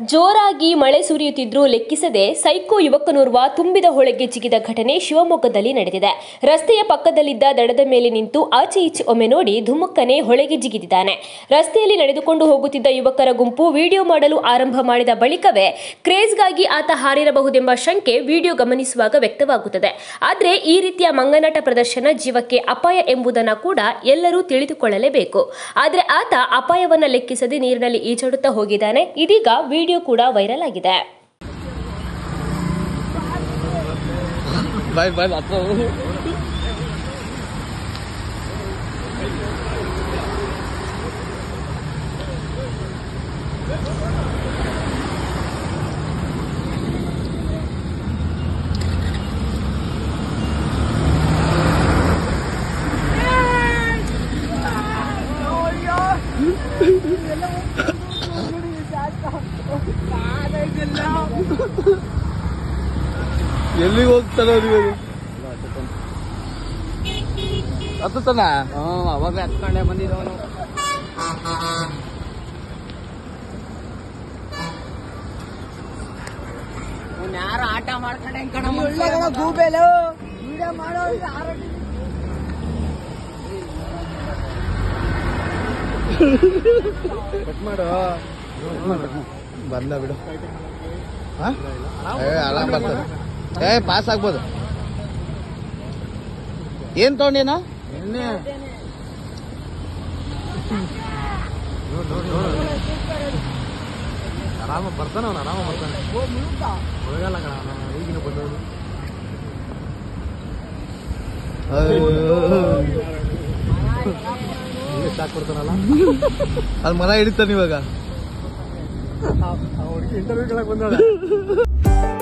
ಜೋರಾಗಿ ಮಳೆ ಸುರಿಯುತ್ತಿದ್ರೂ ಲೆಕ್ಕಿಸದೆ ಸೈಕೋ ಯುವಕನೋರ್ವ ತುಂಬಿದ ಹೊಳೆಗೆ ಜಿಗಿದ ಘಟನೆ ಶಿವಮೊಗ್ಗದಲ್ಲಿ ನಡೆದಿದೆ. ರಸ್ತೆಯ ಪಕ್ಕದಲ್ಲಿದ್ದ ದಡದ ಮೇಲೆ ನಿಂತು ಆಚೆ ಈಚೆ ಒಮ್ಮೆ ನೋಡಿ ಧುಮುಕ್ಕನೆ ಹೊಳೆಗೆ ಜಿಗಿದಿದ್ದಾನೆ. ರಸ್ತೆಯಲ್ಲಿ ನಡೆದುಕೊಂಡು ಹೋಗುತ್ತಿದ್ದ ಯುವಕರ ಗುಂಪು ವಿಡಿಯೋ ಮಾಡಲು ಆರಂಭ ಮಾಡಿದ ಬಳಿಕವೇ ಕ್ರೇಜ್ಗಾಗಿ ಆತ ಹಾರಿರಬಹುದೆಂಬ ಶಂಕೆ ವಿಡಿಯೋ ಗಮನಿಸುವಾಗ ವ್ಯಕ್ತವಾಗುತ್ತದೆ. ಆದರೆ ಈ ರೀತಿಯ ಮಂಗನಾಟ ಪ್ರದರ್ಶನ ಜೀವಕ್ಕೆ ಅಪಾಯ ಎಂಬುದನ್ನು ಕೂಡ ಎಲ್ಲರೂ ತಿಳಿದುಕೊಳ್ಳಲೇಬೇಕು. ಆದರೆ ಆತ ಅಪಾಯವನ್ನ ಲೆಕ್ಕಿಸದೆ ನೀರಿನಲ್ಲಿ ಈಜಾಡುತ್ತಾ ಹೋಗಿದ್ದಾನೆ. ಇದೀಗ ವಿಡಿಯೋ ಕೂಡ ವೈರಲ್ ಆಗಿದೆ. ಎಲ್ಲಿಗೆ ಹೋಗ್ತಾನೆ ಹತ್ತನ ಅವಾಗ ಹತ್ಕೊಂಡೆ ಬಂದಿದ್ದವನು. ಯಾರು ಆಟ ಮಾಡ್ಕೊಂಡೆ ಗೂಬೆಲು ವಿಡಿಯೋ ಮಾಡೋ ಕಟ್ ಮಾಡು ಬಂದ ಬಿಡು. ಅಲಾಮ್ ಬರ್ತದೆ. ಪಾಸ್ ಆಗ್ಬೋದು. ಏನ್ ತಗೊಂಡೇನ ಆರಾಮ ಬರ್ತಾನ ಅವನು. ಆರಾಮ ಬರ್ತಾನೆ. ಹೋಗಲ್ಲ ಕಣ ಈಗಿನ ಬಂದವನು. ಸಾಕು ಕೊಡ್ತಾನಲ್ಲ ಅಲ್ಲಿ ಮರ ಹಿಡಿತಾನೆ ಇವಾಗ. ಹುಡುಗಿ ಇಂಟರ್ವ್ಯೂ ಕೇಳಕ್ ಬಂದ